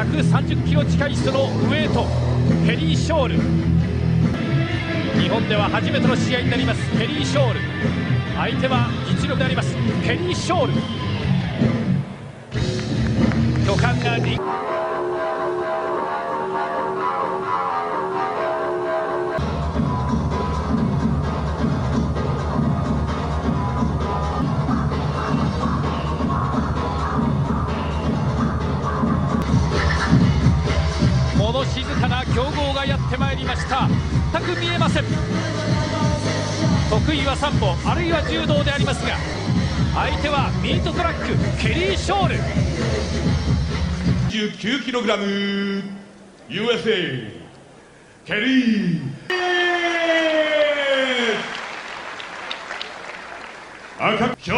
130キロ近いそのウエイト、ペリー・ショール。日本では初めての試合になります。ペリー・ショール、相手は実力でありますペリー・ショール。巨漢がリング物静かな強豪がやってまいりました。全く見えません。得意はサンボあるいは柔道でありますが、相手はミートトラックケリー・ショール。 19kg USA ケリー赤京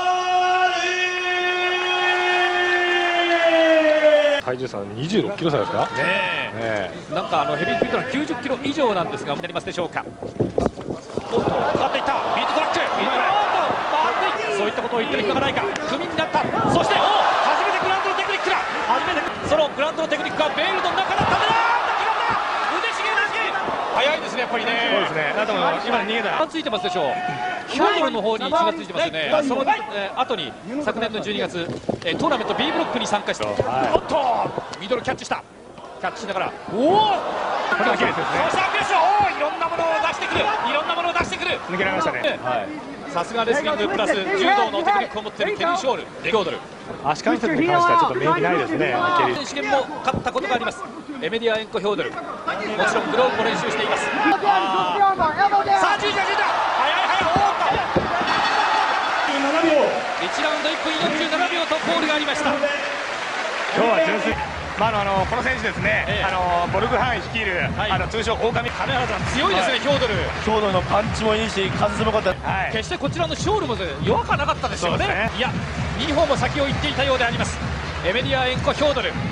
体重差26キロ差ですかね。なんかヘビー級というのは90キロ以上なんですが、なりますでしょうか。おっと変わっていったミートトラック、そういったことを言ってる暇がないか。組になった。そして初めてグラウンドのテクニックだ。初めてそのグラウンドのテクニックはベールの中だったんだ。腕しげ早いですね、やっぱりね。 そうですね。あと今逃げた。 ついてますでしょう。ヒョードルの方に血がついてますよね。その後に昨年の12月トーナメント B ブロックに参加して、おっとミドルキャッチした。キャッチしながらこれだけですね。そしてアグレッション、いろんなものを出してくる、いろんなものを出してくる。 抜けられましたね。 さすがレスリングプラス柔道のテクニックを持っているケリー・ショール。ヒョードル足関節に関してはちょっと免疫ないですね。ケリー選手権も勝ったことがあります。エメディア・エンコ・ヒョードル、もちろんグローブも練習しています。さあ順位が順位だ。1ラウンド1分47秒とコールがありました。 今日は純粋、この選手ですね、ボルグハン率いる、通称狼、金原さん強いですね、ヒョードル。 ヒョードルのパンチもいいし、関節も良かった。 決してこちらのショールも弱くはなかったですよね。いや、2歩も先を行っていたようであります。エメディア・エンコ・ヒョードル、